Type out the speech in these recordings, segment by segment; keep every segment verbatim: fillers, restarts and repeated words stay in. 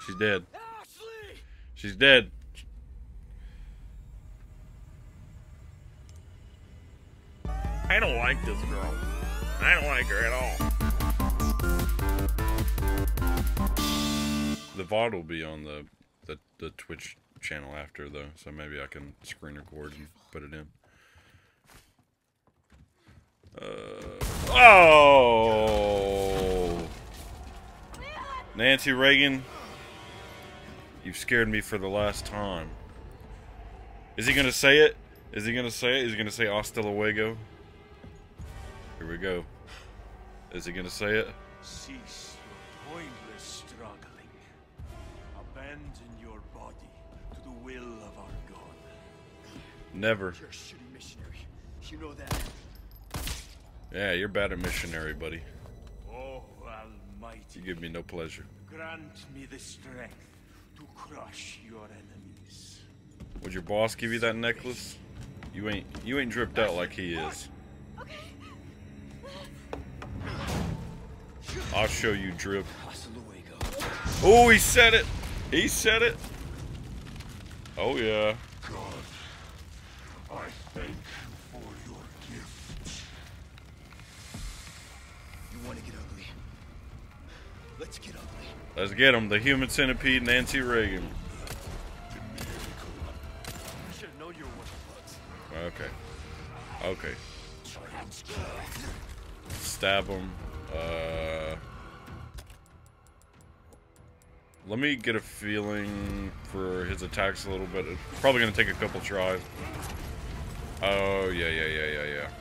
She's dead. She's dead. I don't like this girl. I don't like her at all. The V O D will be on the, the, the Twitch channel after, though, so maybe I can screen record and put it in. Uh, oh! Nancy Reagan, you've scared me for the last time. Is he gonna say it? Is he gonna say it? Is he gonna say hasta luego? Here we go. Is he gonna say it? Cease your pointless struggling. Abandon your body to the will of our God. Never. You're a shitty missionary. You know that. Yeah, you're bad at missionary, buddy. Oh, Almighty. You give me no pleasure. Grant me the strength to crush your enemies. Would your boss give you that necklace? You ain't you ain't dripped out like he is. I'll show you drip. Oh, he said it. He said it. Oh yeah. God, I thank you for your gift. You want to get ugly? Let's get ugly. Let's get him. The human centipede, Nancy Reagan. I should have known you were one of the bugs. Okay. Okay. Stab him. Uh, let me get a feeling for his attacks a little bit. It's probably gonna take a couple tries. Oh yeah, yeah, yeah, yeah, yeah.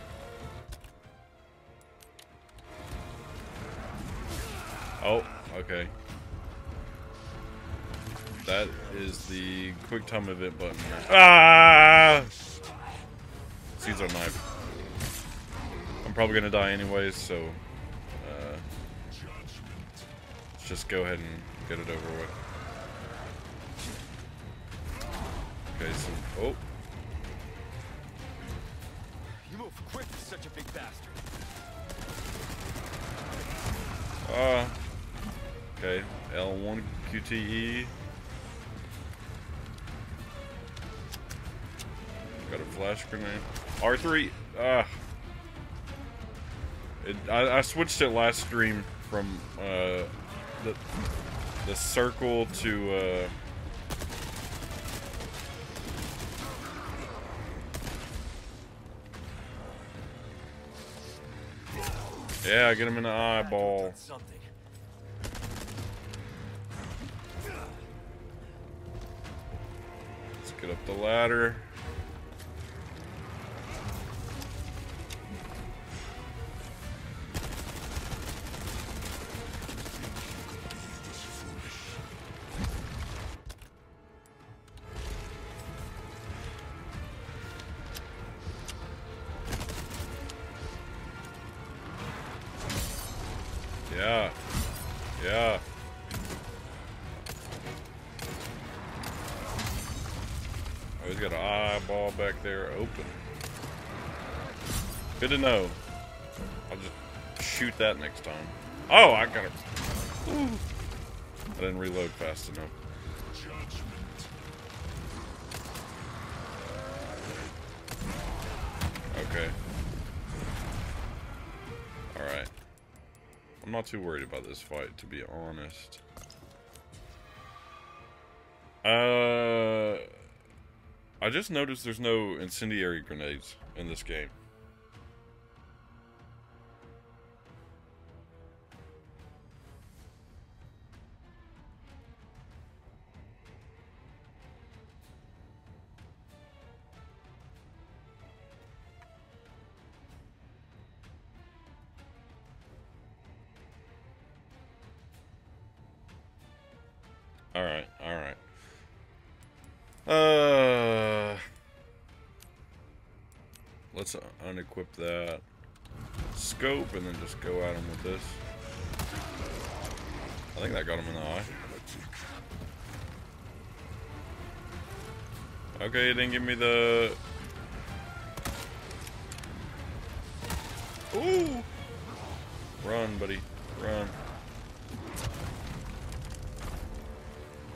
Oh, okay. That is the quick time event button. Ah! Caesar knife. I'm probably gonna die anyways, so uh, let's just go ahead and get it over with. Okay, so oh, You move quick for such a big bastard. uh, okay, L one Q T E. Got a flash grenade. R three. Ah. It, I, I switched it last stream from uh, the the circle to uh, yeah, get him in the eyeball. Let's get up the ladder. Yeah. Yeah. Oh, he's got an eyeball back there open. Good to know. I'll just shoot that next time. Oh, I got it. Ooh. I didn't reload fast enough. Okay. Alright. I'm not too worried about this fight, to be honest. Uh, I just noticed there's no incendiary grenades in this game. Alright, alright. Uh, let's unequip that scope and then just go at him with this. I think that got him in the eye. Okay, it didn't give me the... Ooh! Run, buddy. Run.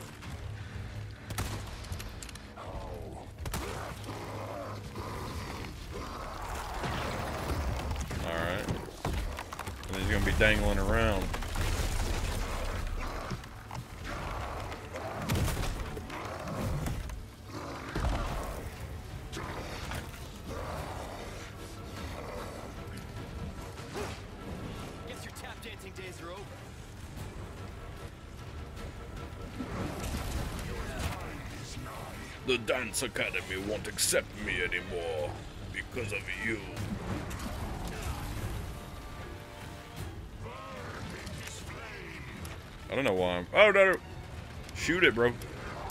dangling around. Guess your tap dancing days are over. The Dance Academy won't accept me anymore because of you. I don't know why I'm... Oh, no, no. Shoot it, bro.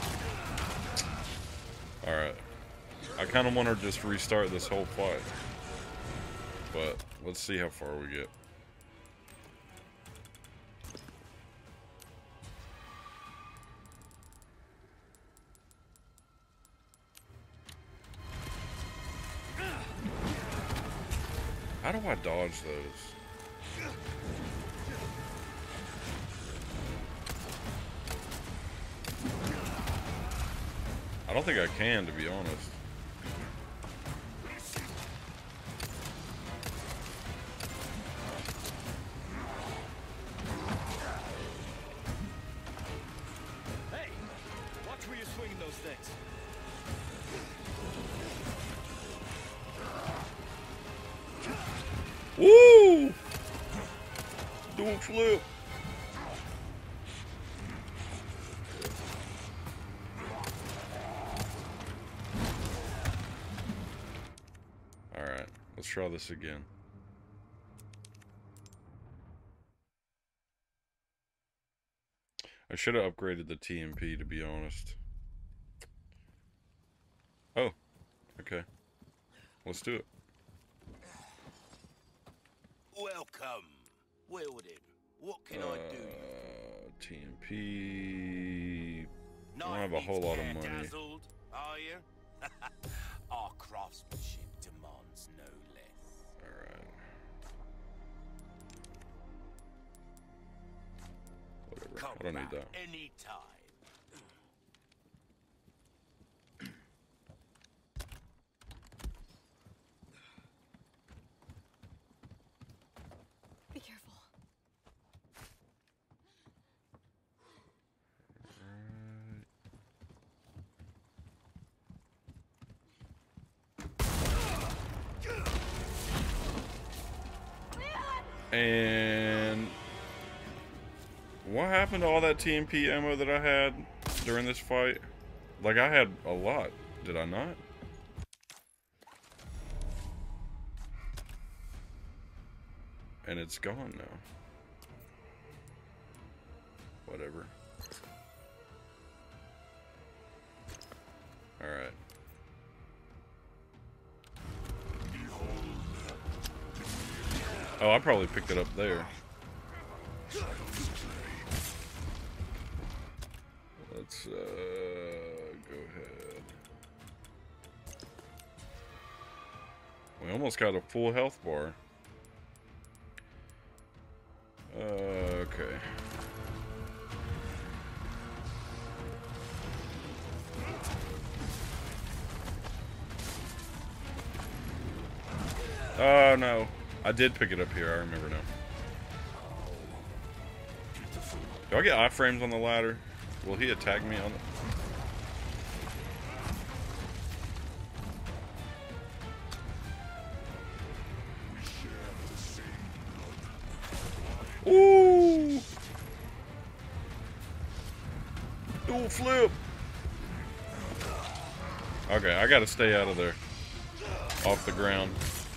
Alright. I kind of want to just restart this whole fight. But let's see how far we get. How do I dodge those? I don't think I can, to be honest. Hey, watch where you're swinging those things. Woo! Dual flip. Alright, let's try this again. I should have upgraded the T M P, to be honest. Oh, okay. Let's do it. Welcome, Wilden. What can I do? Uh, T M P. I don't Knife have a whole needs lot of care money. dazzled, are you? Our craftsmanship demands no less. Alright. Whatever. Come I don't need back that. any time. Be careful. And what happened to all that T M P ammo that I had during this fight? Like, I had a lot, did I not? And it's gone now. Whatever. Alright. Oh, I probably picked it up there. Let's, uh, go ahead. We almost got a full health bar. Uh, okay. Oh, no. I did pick it up here, I remember now. Do I get iframes on the ladder? Will he attack me on it? Ooh! Dual flip! Okay, I gotta stay out of there. Off the ground.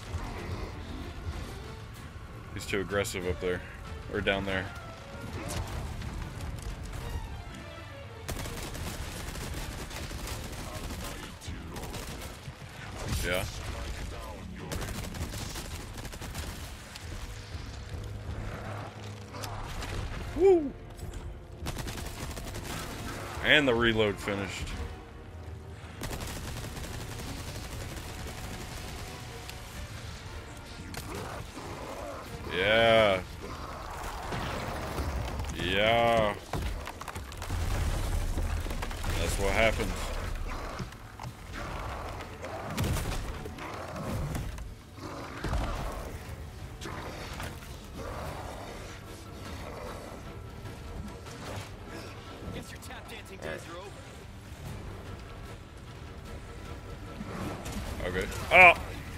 He's too aggressive up there. Or down there. Yeah. Woo! And the reload finished. Yeah. Yeah. That's what happens. Planting All days right. are over. Okay. Oh!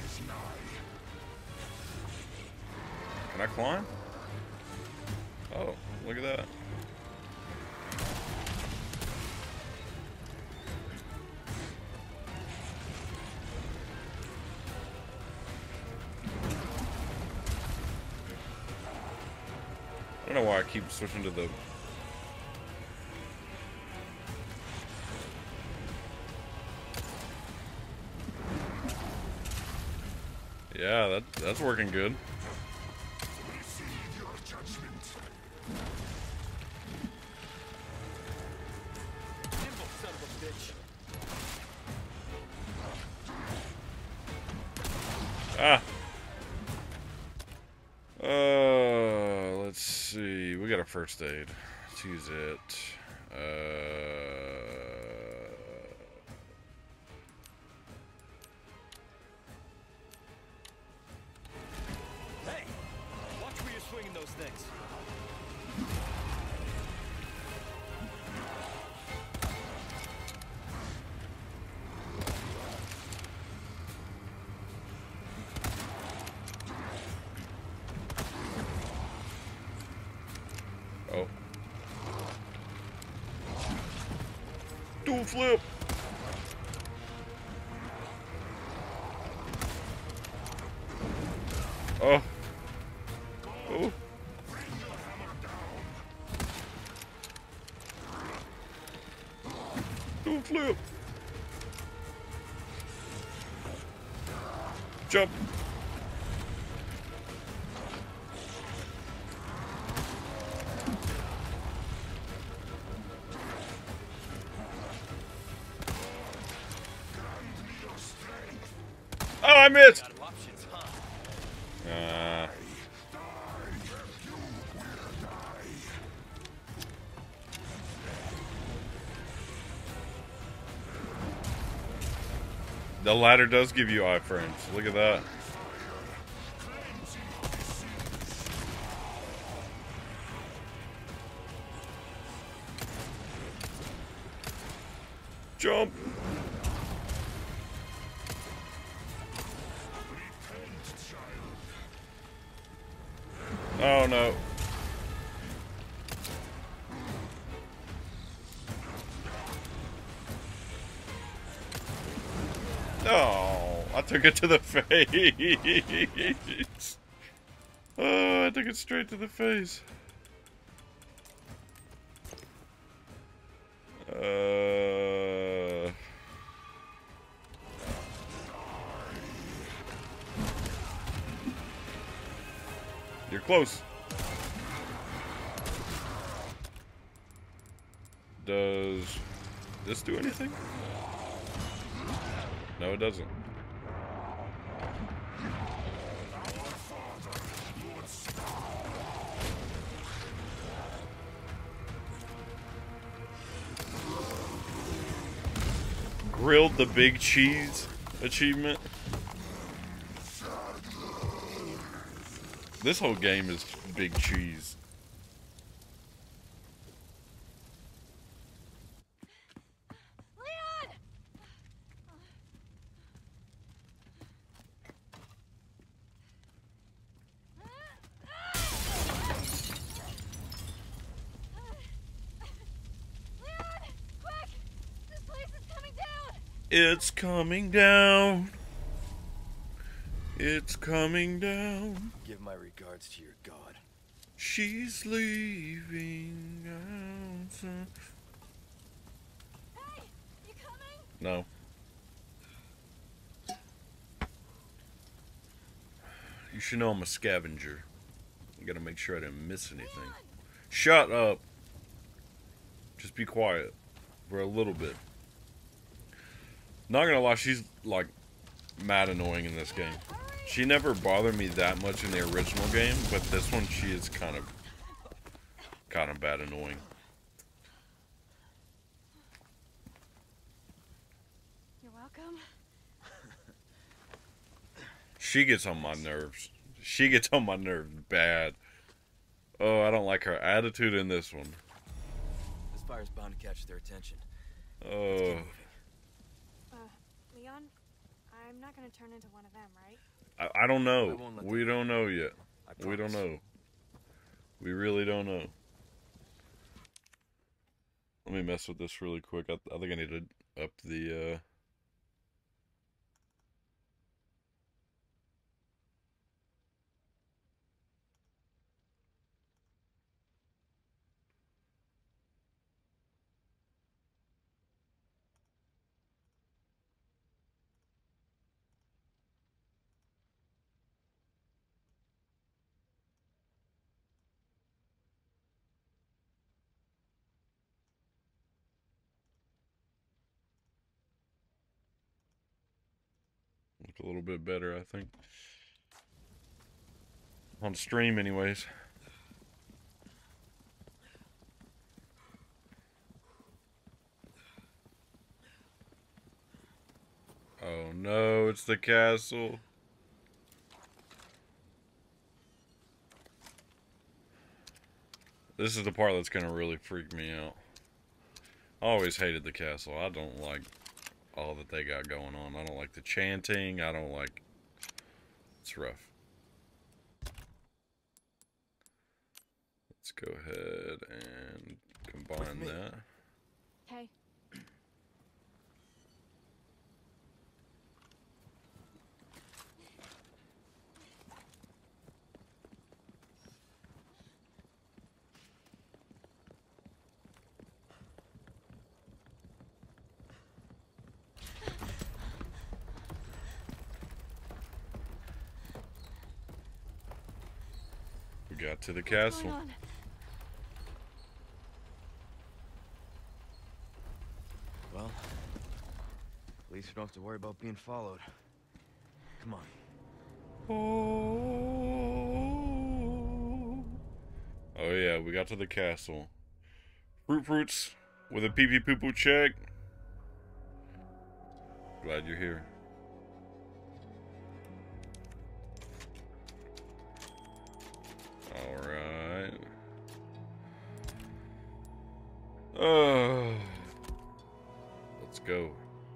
Can I climb? Oh, look at that. I don't know why I keep switching to the... Yeah, that that's working good. Nimble son of a bitch. Ah. Uh, let's see. We got a first aid. Let's use it. Uh. Hey, watch where you're swinging those things. Oh. Dual flip. Oh. Oh. Dual flip. Jump. Oh, I missed. Out of options, huh? Uh, the ladder does give you iframes. Look at that. Jump. Oh no. Oh, I took it to the face. Oh, I took it straight to the face. Uh, you're close. Does this do anything? No, it doesn't. Grilled the big cheese achievement. This whole game is big cheese. Leon! Leon! Quick! This place is coming down! It's coming down. It's coming down. Give my regards to your god. She's leaving out. Hey! You coming? No. You should know I'm a scavenger. I gotta make sure I didn't miss anything. Leon! Shut up. Just be quiet for a little bit. Not gonna lie, she's like mad annoying in this game. She never bothered me that much in the original game, but this one she is kind of kind of bad annoying. You're welcome. She gets on my nerves. She gets on my nerves bad. Oh, I don't like her attitude in this one. This fire's bound to catch their attention. Let's keep Oh, moving. Uh, Leon, I'm not gonna turn into one of them, right? I, I don't I know. won't let We them- don't know yet. I We don't promise. know. We really don't know. Let me mess with this really quick. I, I think I need to up the, uh... look a little bit better, I think. On stream, anyways. Oh no, it's the castle. This is the part that's gonna really freak me out. I always hated the castle. I don't like all that they got going on. I don't like the chanting. I don't like... It's rough. Let's go ahead and combine me. that. Hey. We got to the What's going castle. on? Well, at least we don't have to worry about being followed. Come on. Oh yeah, we got to the castle. Fruit Fruits with a pee pee poo poo check. Glad you're here. Alright. Oh. Let's go.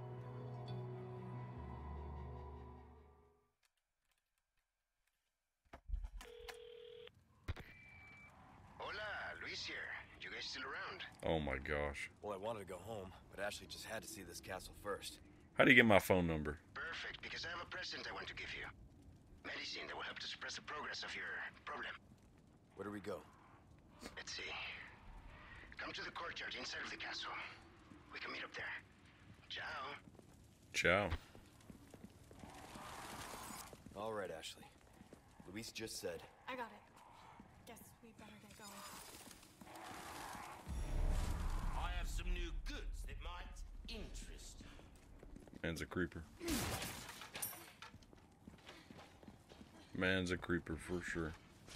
Hola, Luis here. You guys still around? Oh my gosh. Well, I wanted to go home, but Ashley just had to see this castle first. How do you get my phone number? Perfect, because I have a present I want to give you. Medicine that will help to suppress the progress of your problem. Where do we go? Let's see. Come to the courtyard inside of the castle. We can meet up there. Ciao. Ciao. All right, Ashley. Luis just said. I got it. Guess we better get going. I have some new goods that might interest you. Man's a creeper. Man's a creeper for sure.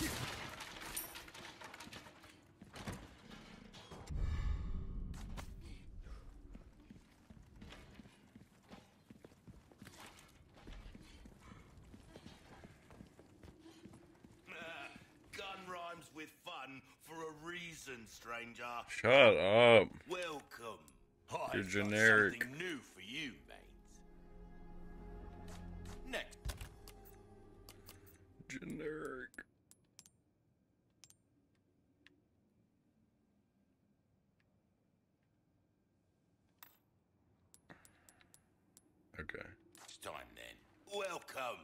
Gun rhymes with fun for a reason, stranger. Shut up. Welcome. I've You're got generic. something new for you, mate. Next. Generic. Okay. It's time then. Welcome.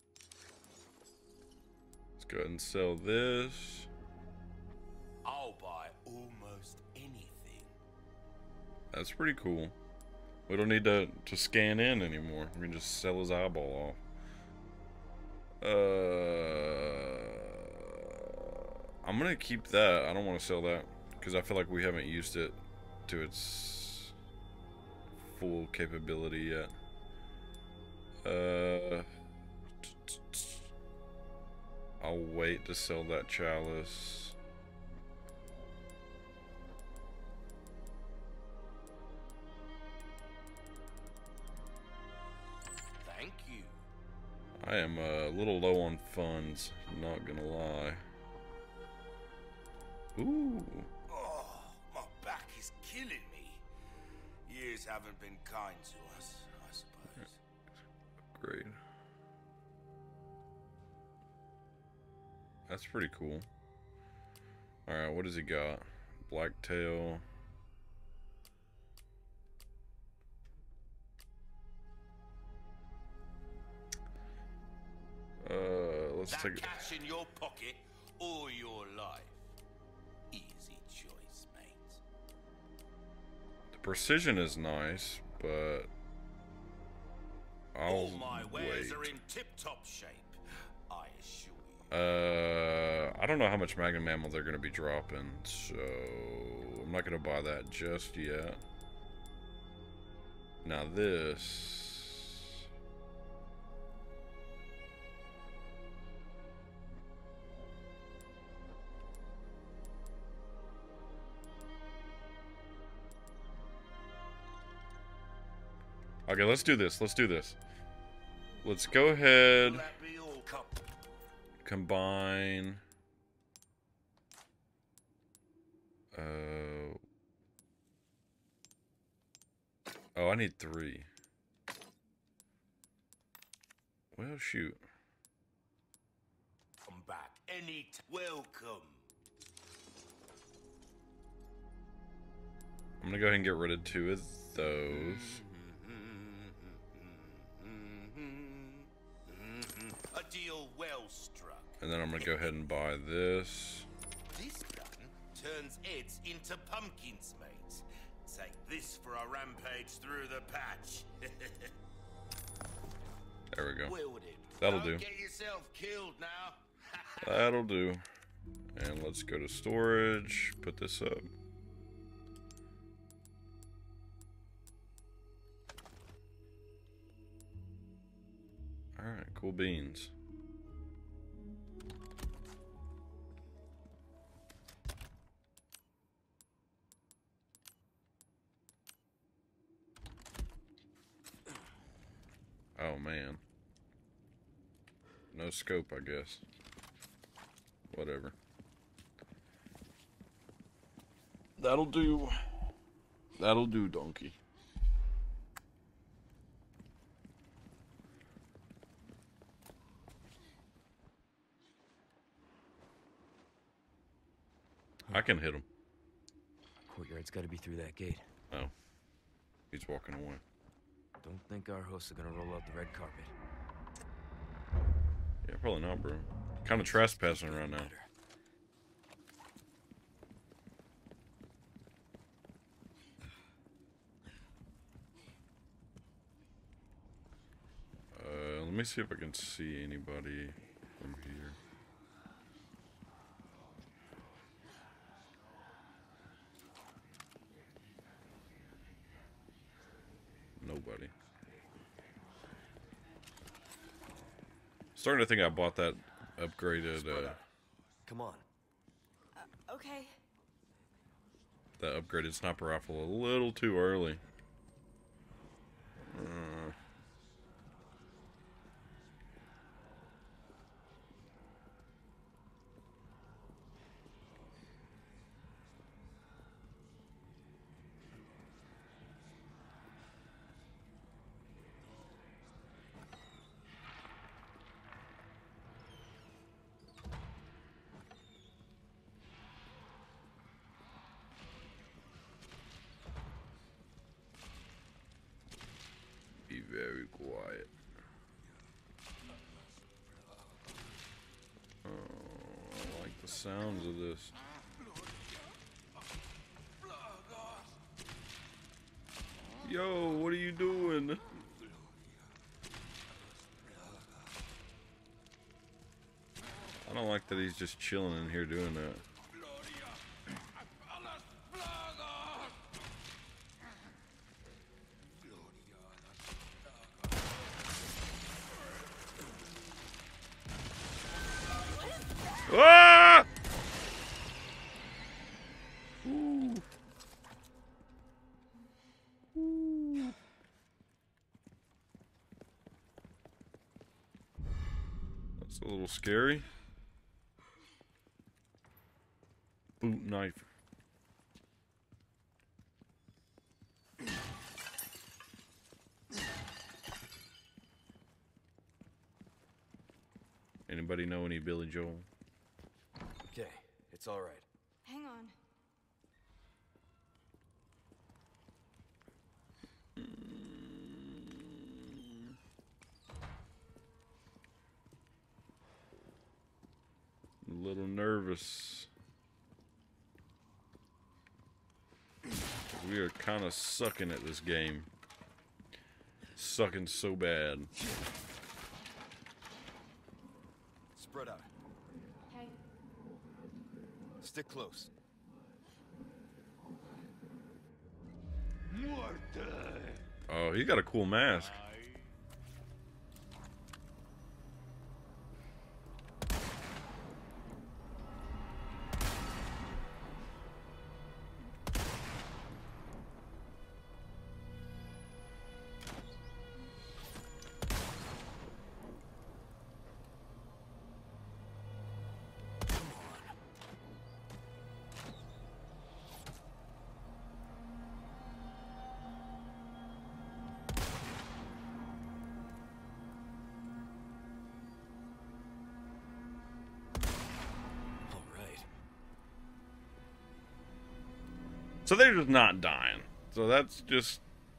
Let's go ahead and sell this. I'll buy almost anything. That's pretty cool. We don't need to, to scan in anymore. We can just sell his eyeball off. Uh, I'm gonna keep that. I don't want to sell that because I feel like we haven't used it to its full capability yet. Uh, I'll wait to sell that chalice. Thank you. I am a little low on funds, not gonna lie. Ooh, Oh, my back is haven't been kind to us, I suppose. Great. That's pretty cool. Alright, what does he got? Blacktail. Uh, let's that take it. cash in your pocket or your life. Easy choice, mate. The precision is nice, but I'll All my wares wait. are in tip-top shape, I assure you. Uh, I don't know how much Magnum ammo they're going to be dropping, so I'm not going to buy that just yet. Now this... Okay, let's do this. Let's do this. Let's go ahead. Will that be all, couple? Combine. Uh. Oh, I need three. Well, shoot. Come back any t- welcome. I'm gonna go ahead and get rid of two of those. A deal well struck. And then I'm gonna go ahead and buy this. This gun turns heads into pumpkins, mate. Take this for a rampage through the patch. There we go. Wield it. That'll Don't do. Get yourself killed now. That'll do. And let's go to storage. Put this up. Alright, cool beans. Oh man. No scope, I guess. Whatever. That'll do. That'll do, donkey. I can hit him. Courtyard's got to be through that gate. Oh. He's walking away. Don't think our hosts are gonna roll out the red carpet. Yeah, probably not, bro. Kind of trespassing right now. Uh, let me see if I can see anybody from here. Nobody. Starting to think I bought that upgraded, uh, Come on. Uh, okay. that upgraded sniper rifle a little too early. Uh, be very quiet. Oh, I like the sounds of this. Yo, what are you doing? I don't like that he's just chilling in here doing that. Ah! Ooh. Ooh. That's a little scary. Boot knife. Anybody know any Billy Joel? Okay, it's all right. Hang on. A little nervous. We are kind of sucking at this game. Sucking so bad. Spread out. Hey. Stick close. Oh, he got a cool mask. So they're just not dying. So that's just...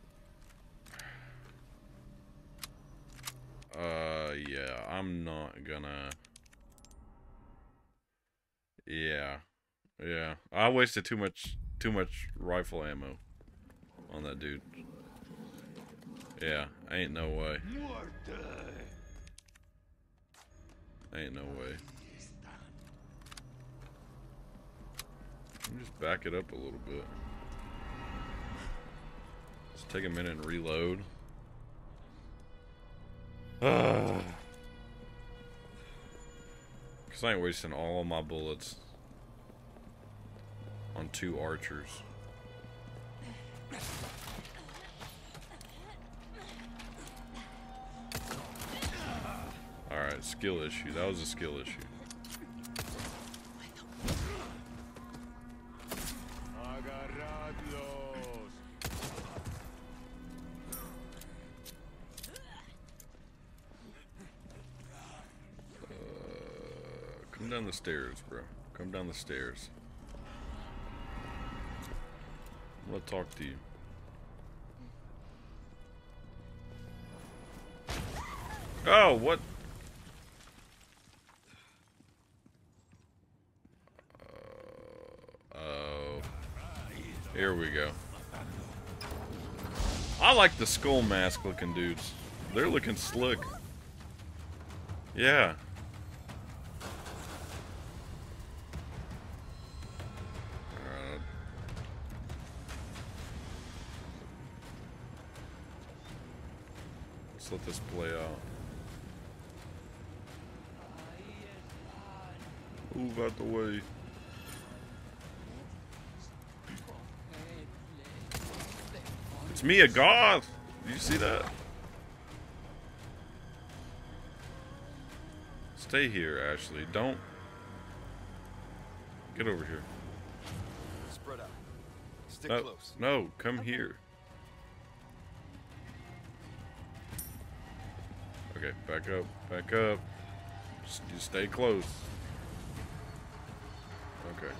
Uh, yeah, I'm not gonna... Yeah. Yeah. I wasted too much, too much rifle ammo on that dude. Yeah, ain't no way. Ain't no way. Let me just back it up a little bit. Just take a minute and reload. Because I ain't wasting all of my bullets on two archers. Alright, skill issue. That was a skill issue. Come down the stairs, bro. Come down the stairs. I'm gonna talk to you. Oh, what? Uh, oh. Here we go. I like the skull mask looking dudes. They're looking slick. Yeah. Let this play out. Move out the way. It's me, a goth. Do you see that? Stay here, Ashley. Don't get over here. Spread out. Stick No, close. no, come Okay. here. Okay, back up, back up. Just, just stay close. Okay.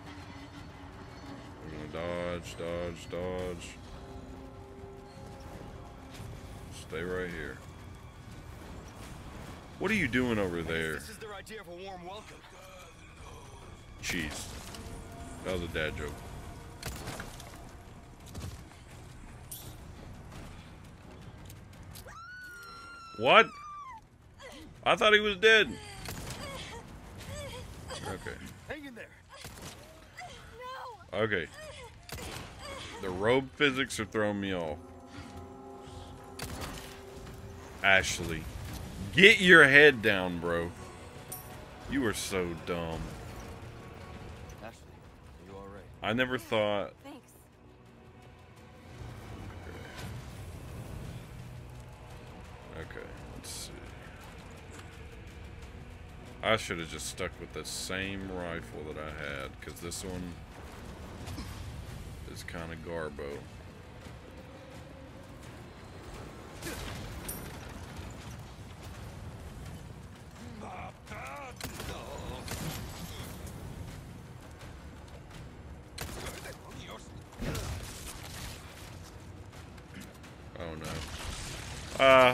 We're gonna dodge, dodge, dodge. Stay right here. What are you doing over there? This is their idea of a warm welcome. Jeez. That was a dad joke. What? I thought he was dead. Okay. Hang in there. Okay. The robe physics are throwing me off. Ashley, get your head down, bro. You are so dumb. Ashley, are you alright? I never thought... Thanks. Okay, let's see. I should have just stuck with the same rifle that I had, because this one is kind of garbo. Uh.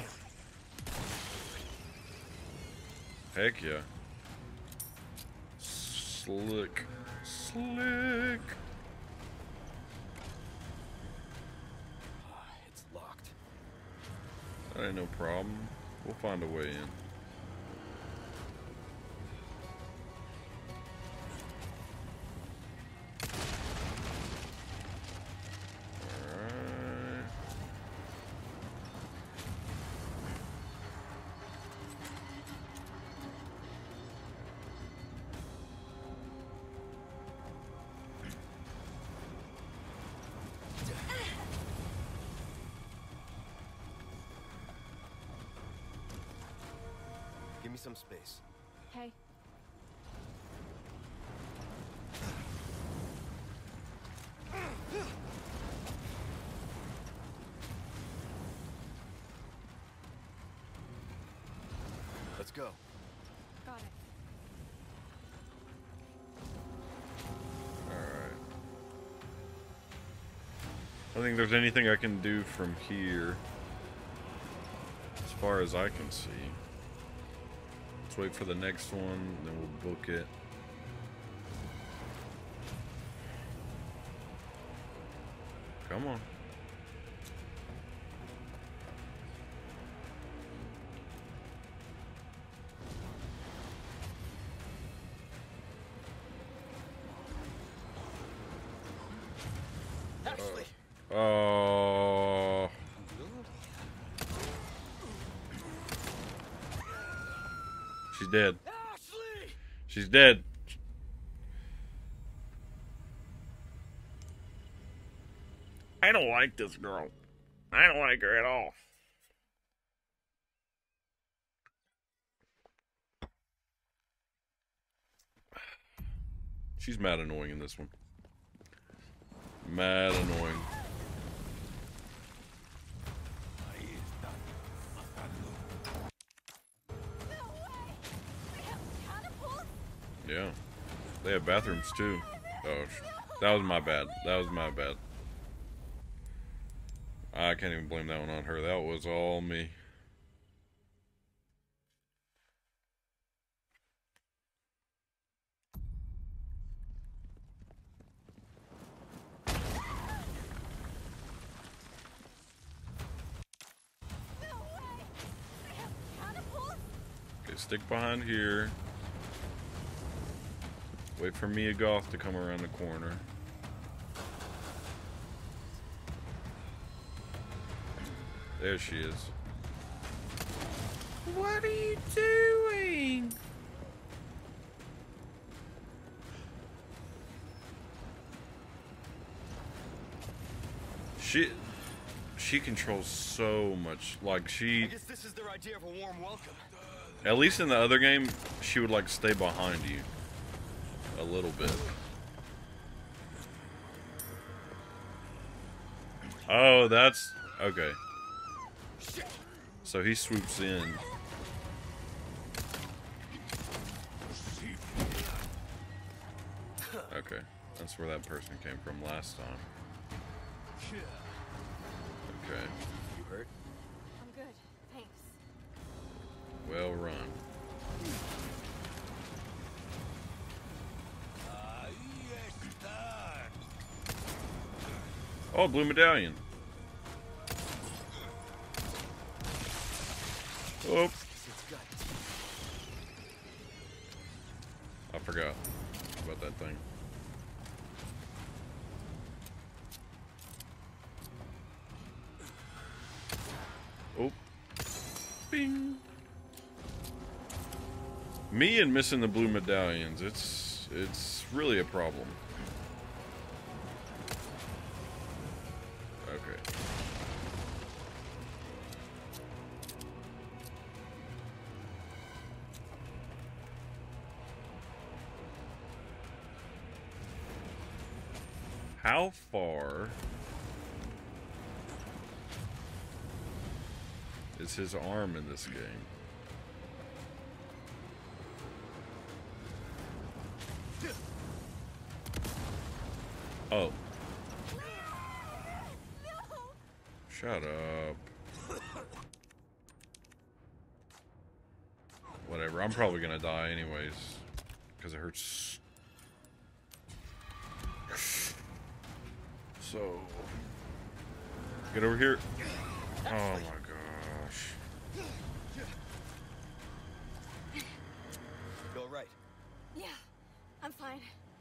Heck yeah. Slick. Slick. It's locked. That ain't no problem. We'll find a way in. Alright. Give me some space. Hey. Let's go. Got it. Alright. I don't think there's anything I can do from here. As far as I can see. Let's wait for the next one, then we'll book it. Come on. Ashley. Oh. She's dead. Ashley. She's dead. I don't like this girl. I don't like her at all. She's mad annoying in this one. Mad annoying. Yeah. They have bathrooms too. Oh, that was my bad. That was my bad. I can't even blame that one on her. That was all me. Okay, stick behind here. Wait for Mia Goth to come around the corner. There she is. What are you doing? She she controls so much. Like she I guess this is their idea of a warm welcome. At least in the other game, she would like stay behind you a little bit. Oh, that's okay. So he swoops in. Okay, that's where that person came from last time. Okay, You hurt? I'm good. Thanks. well run. Oh, blue medallion. Oh, I forgot about that thing. Oh, bing. Me and missing the blue medallions. It's it's really a problem. Okay. How far is his arm in this game? Oh. Shut up. Whatever. I'm probably gonna die anyways. Because it hurts. So. Get over here. Oh my gosh. You all right? Yeah, I'm fine.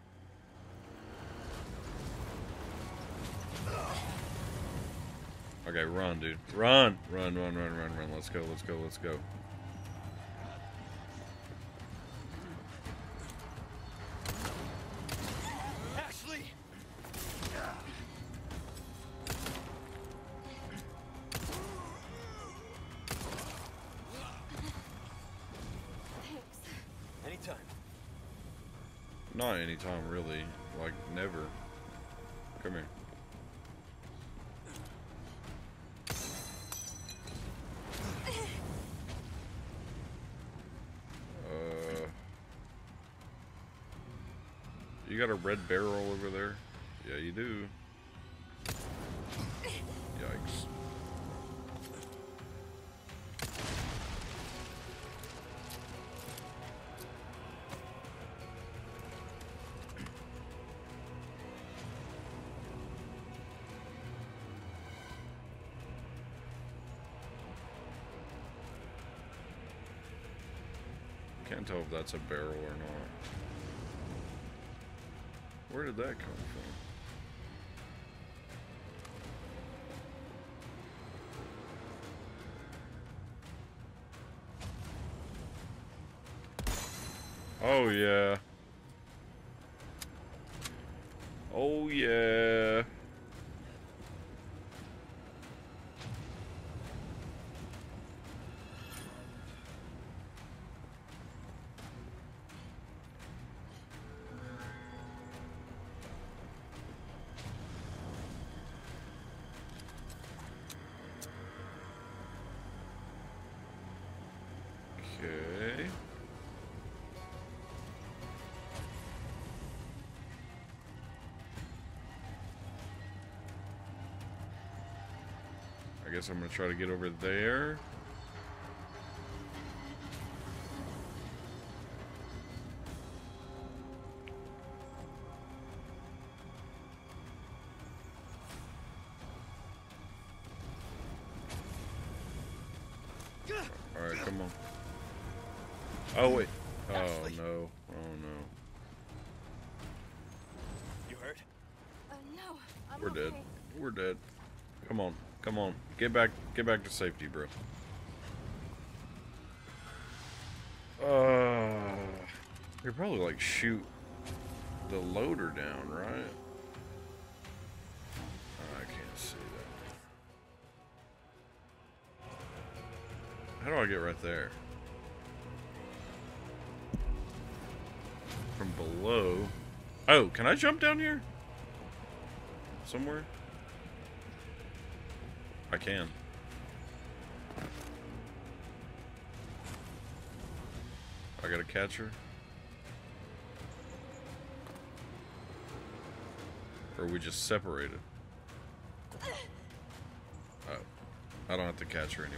Okay, run, dude. Run! Run, run, run, run, run. Let's go, let's go, let's go. Ashley! Thanks. Anytime. Not anytime, really. Like, never. Come here. Uh, you got a red barrel over there? Yeah, you do. Yikes. Can't tell if that's a barrel or not. Where did that come from? Oh yeah. Oh yeah. Okay. I guess I'm gonna try to get over there. Alright, come on. Oh wait. Oh Ashley. no. Oh no. You hurt? Uh, no, I'm We're okay. dead. We're dead. Come on. Come on. Get back get back to safety, bro. Uh you probably like shoot the loader down, right? I can't see that. How do I get right there? From below. Oh, can I jump down here? Somewhere? I can. I gotta catch her. Or are we just separated? Oh. I don't have to catch her anymore.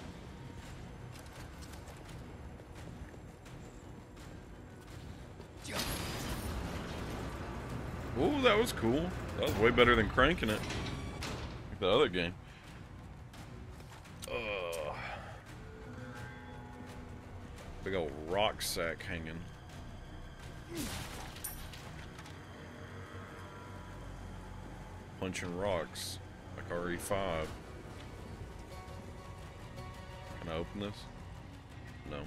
Ooh, that was cool. That was way better than cranking it. Like the other game. Ugh. Big old rock sack hanging. Punching rocks. Like R E five. Can I open this? No.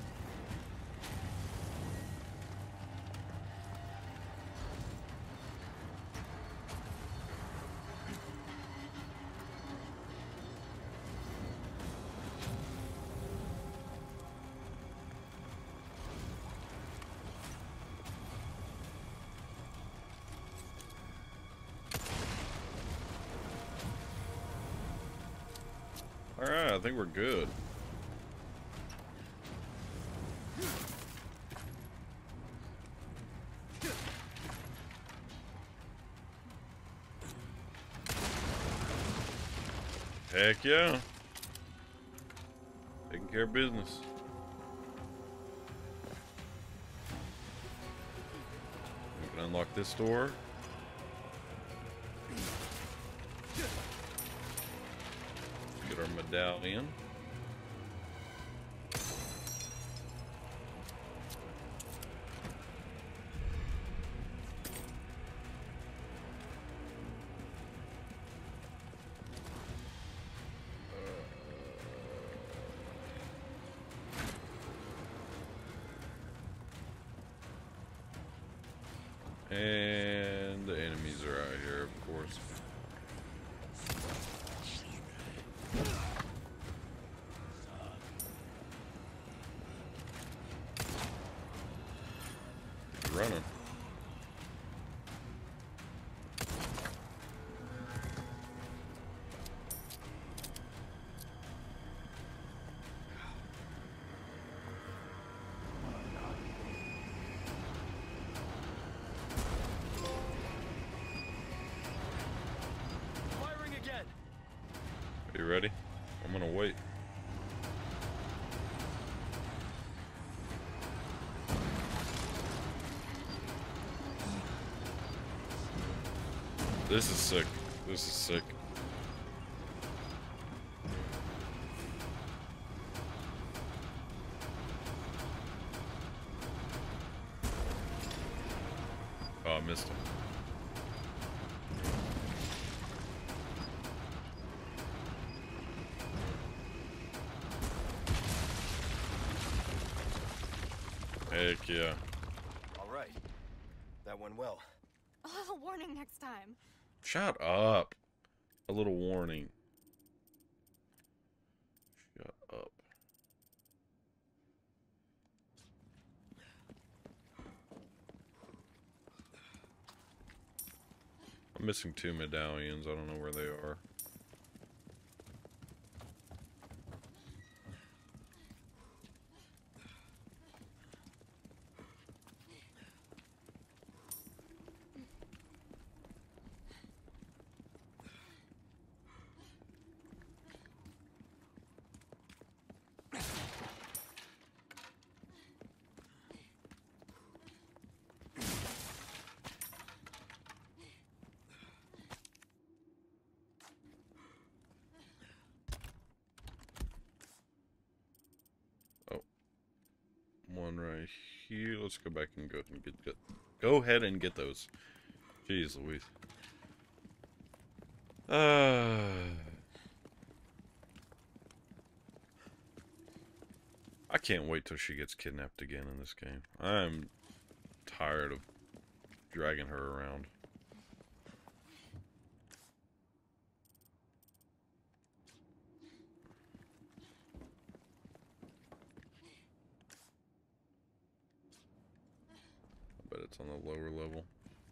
Alright, I think we're good. Heck yeah. Taking care of business. Unlock this door. Get our medallion. And the enemies are out here, of course. He's running. You ready? I'm gonna wait. This is sick. This is sick. Oh, I missed him. Heck yeah. All right. That went well. A little warning next time. Shut up. A little warning. Shut up. I'm missing two medallions. I don't know where they are. One right here. Let's go back and go and get, get go ahead and get those. Jeez Louise. Uh, I can't wait till she gets kidnapped again in this game. I'm tired of dragging her around. But it's on the lower level.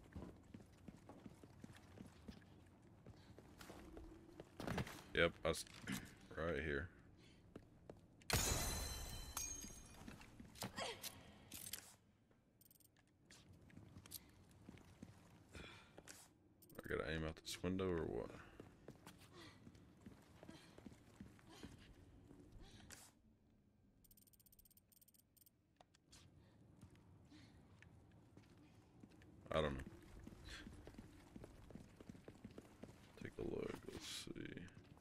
Yep, I was right here. I gotta aim out this window or what? I don't know. Take a look. Let's see.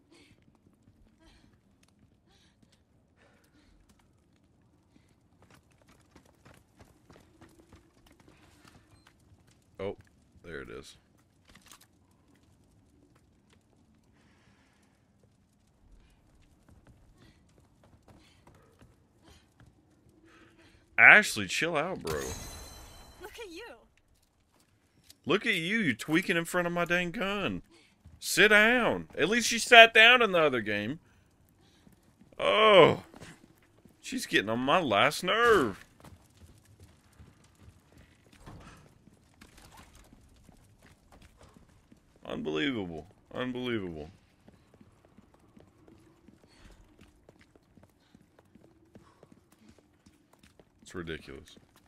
Oh, there it is. Ashley, chill out, bro. Look at you. Look at you, you're tweaking in front of my dang gun. Sit down. At least you sat down in the other game. Oh. She's getting on my last nerve. Unbelievable. Unbelievable. It's ridiculous.